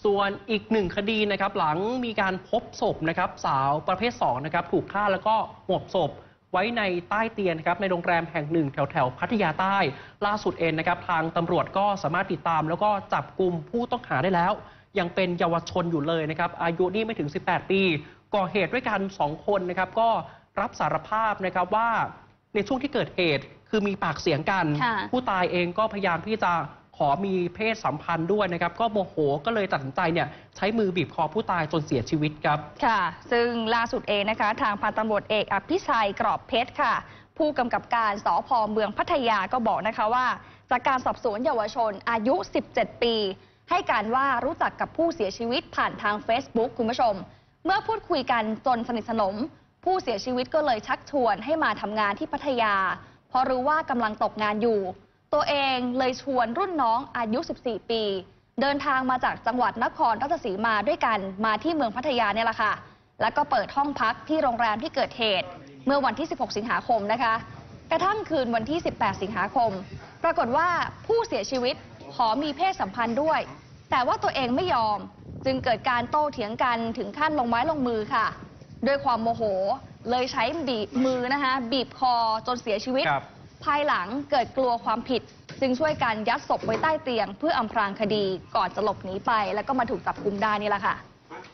ส่วนอีกหนึ่งคดีนะครับหลังมีการพบศพนะครับสาวประเภท2นะครับถูกฆ่าแล้วก็หมกศพไว้ในใต้เตียงนะครับในโรงแรมแห่งหนึ่งแถวพัทยาใต้ล่าสุดเองนะครับทางตำรวจก็สามารถติดตามแล้วก็จับกลุ่มผู้ต้องหาได้แล้วยังเป็นเยาวชนอยู่เลยนะครับอายุนี่ไม่ถึง18ปีก่อเหตุด้วยกัน2คนนะครับก็รับสารภาพนะครับว่าในช่วงที่เกิดเหตุคือมีปากเสียงกันผู้ตายเองก็พยายามที่จะขอมีเพศสัมพันธ์ด้วยนะครับก็โมโหก็เลยตัดสินใจเนี่ยใช้มือบีบคอผู้ตายจนเสียชีวิตครับค่ะซึ่งล่าสุดเองนะคะทางพันตำรวจเอกอภิชัยกรอบเพชรค่ะผู้กำกับการสภ.เมืองพัทยาก็บอกนะคะว่าจากการสอบสวนเยาวชนอายุ17ปีให้การว่ารู้จักกับผู้เสียชีวิตผ่านทาง Facebook คุณผู้ชมเมื่อพูดคุยกันจนสนิทสนมผู้เสียชีวิตก็เลยชักชวนให้มาทำงานที่พัทยาเพราะรู้ว่ากำลังตกงานอยู่ตัวเองเลยชวนรุ่นน้องอายุ14ปีเดินทางมาจากจังหวัดนครราชสีมาด้วยกันมาที่เมืองพัทยาเนี่ยแหละค่ะแล้วก็เปิดห้องพักที่โรงแรมที่เกิดเหตุเมื่อวันที่16สิงหาคมนะคะกระทั่งคืนวันที่18สิงหาคมปรากฏว่าผู้เสียชีวิตขอมีเพศสัมพันธ์ด้วยแต่ว่าตัวเองไม่ยอมจึงเกิดการโต้เถียงกันถึงขั้นลงไม้ลงมือค่ะด้วยความโมโหเลยใช้บีบมือนะคะบีบคอจนเสียชีวิตภายหลังเกิดกลัวความผิดจึงช่วยกันยัดศพไว้ใต้เตียงเพื่ออำพรางคดีก่อนจะหลบหนีไปแล้วก็มาถูกจับกุมได้นี่แหละค่ะ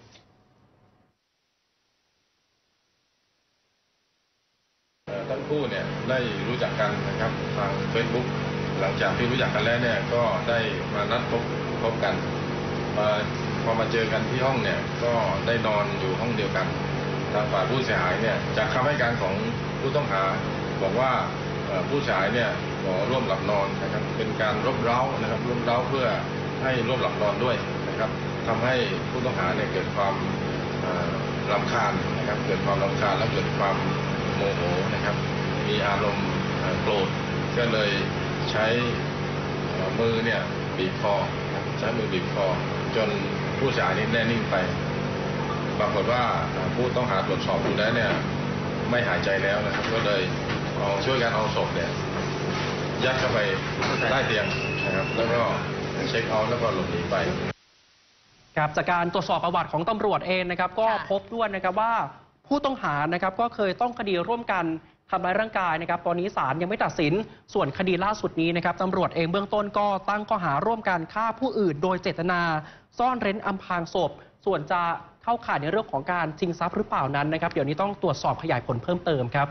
ทั้งคู่เนี่ยได้รู้จักกันนะครับทาง Facebook หลังจากที่รู้จักกันแล้วเนี่ยก็ได้มานัดพบกันพอมาเจอกันที่ห้องเนี่ยก็ได้นอนอยู่ห้องเดียวกันทางฝ่ายผู้เสียหายเนี่ยจากคำให้การของผู้ต้องหาบอกว่าผู้เสียหายเนี่ยขอร่วมหลับนอนนะครับเป็นการรบเร้านะครับรบเร้าเพื่อให้ร่วมหลับนอนด้วยนะครับทำให้ผู้ต้องหาเนี่ยเกิดความรำคาญนะครับเกิดความรำคาญและเกิดความโมโหนะครับมีอารมณ์โกรธก็เลยใช้มือเนี่ยบีบคอใช้มือบีบคอจนผู้เสียหายนี่แน่นิ่งไปปรากฏว่าผู้ต้องหาตรวจสอบดูแล้วเนี่ยไม่หายใจแล้วนะครับก็เลยช่วยกันเอาศพเนี่ยยัดเข้าไปใต้เตียงนะครับแล้วก็เช็คเอาท์แล้วก็หลบหนีไปครับจากการตรวจสอบประวัติของตำรวจเองนะครับก็พบด้วยนะครับว่าผู้ต้องหานะครับก็เคยต้องคดีร่วมกันทำร้ายร่างกายนะครับตอนนี้ศาลยังไม่ตัดสินส่วนคดีล่าสุดนี้นะครับตำรวจเองเบื้องต้นก็ตั้งข้อหาร่วมกันฆ่าผู้อื่นโดยเจตนาซ่อนเร้นอำพรางศพส่วนจะเข้าข่ายในเรื่องของการชิงทรัพย์หรือเปล่านั้นนะครับเดี๋ยวนี้ต้องตรวจสอบขยายผลเพิ่มเติมครับ